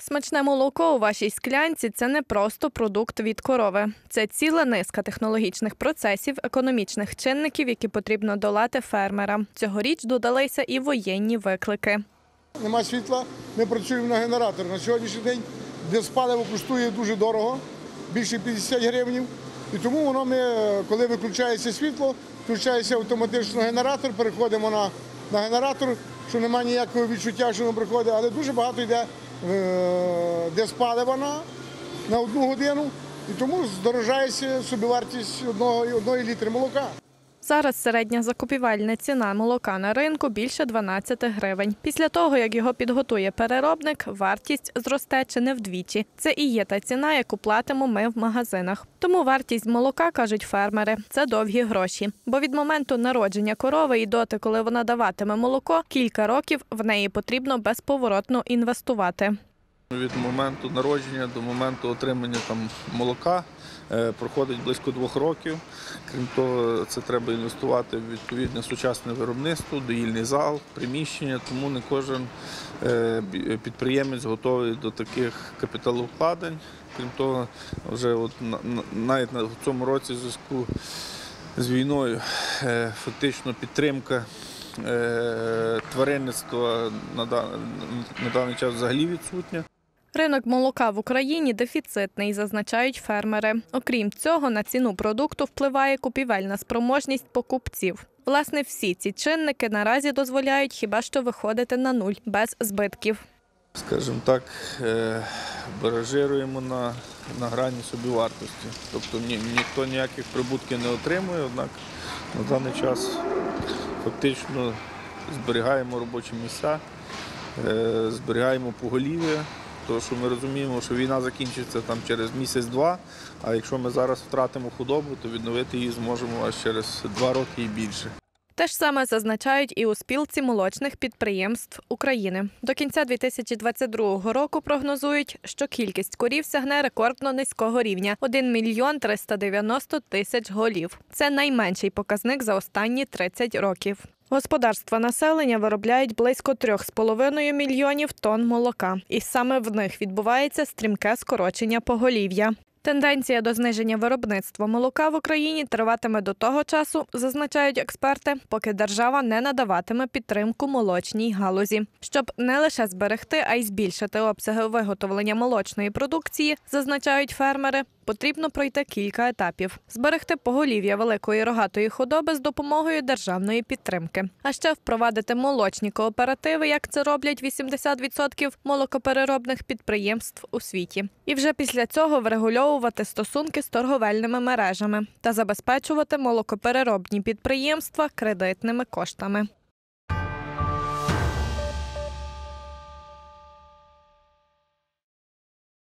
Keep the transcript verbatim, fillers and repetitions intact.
Смачне молоко у вашій склянці – це не просто продукт від корови. Це ціла низка технологічних процесів, економічних чинників, які потрібно долати фермерам. Цьогоріч додалися і воєнні виклики. Нема світла, ми працюємо на генератор. На сьогоднішній день диспаливо коштує дуже дорого, більше п'ятдесят гривень. І тому воно ми, коли виключається світло, включається автоматично генератор, переходимо на, на генератор, що немає ніякого відчуття, що воно приходить, але дуже багато йде е, диспалива на, на одну годину. І тому здорожається собівартість одного, одної літри молока. Зараз середня закупівельна ціна молока на ринку більше дванадцяти гривень. Після того, як його підготує переробник, вартість зросте чи не вдвічі. Це і є та ціна, яку платимо ми в магазинах. Тому вартість молока, кажуть фермери, це довгі гроші. Бо від моменту народження корови і доти, коли вона даватиме молоко, кілька років в неї потрібно безповоротно інвестувати. Від моменту народження до моменту отримання там, молока е, проходить близько двох років. Крім того, це треба інвестувати в відповідне сучасне виробництво, доїльний зал, приміщення, тому не кожен е, підприємець готовий до таких капіталовкладень. Крім того, вже от, на, навіть в цьому році в зв'язку з війною е, фактично підтримка е, тваринництва на, на даний час взагалі відсутня. Ринок молока в Україні дефіцитний, зазначають фермери. Окрім цього, на ціну продукту впливає купівельна спроможність покупців. Власне, всі ці чинники наразі дозволяють хіба що виходити на нуль, без збитків. Скажімо так, баражируємо на, на грані собівартості. Тобто ні, ніхто ніяких прибутків не отримує, однак на даний час фактично зберігаємо робочі місця, зберігаємо поголів'я. Тому що ми розуміємо, що війна закінчиться там через місяць-два, а якщо ми зараз втратимо худобу, то відновити її зможемо аж через два роки і більше. Те ж саме зазначають і у спілці молочних підприємств України. До кінця дві тисячі двадцять другого року прогнозують, що кількість корів сягне рекордно низького рівня – один мільйон триста дев'яносто тисяч голів. Це найменший показник за останні тридцять років. Господарства населення виробляють близько трьох з половиною мільйонів тонн молока. І саме в них відбувається стрімке скорочення поголів'я. Тенденція до зниження виробництва молока в Україні триватиме до того часу, зазначають експерти, поки держава не надаватиме підтримку молочній галузі. Щоб не лише зберегти, а й збільшити обсяги виготовлення молочної продукції, зазначають фермери, потрібно пройти кілька етапів. Зберегти поголів'я великої рогатої худоби з допомогою державної підтримки. А ще впровадити молочні кооперативи, як це роблять вісімдесят відсотків молокопереробних підприємств у світі. І вже після цього врегульовувати стосунки з торговельними мережами та забезпечувати молокопереробні підприємства кредитними коштами.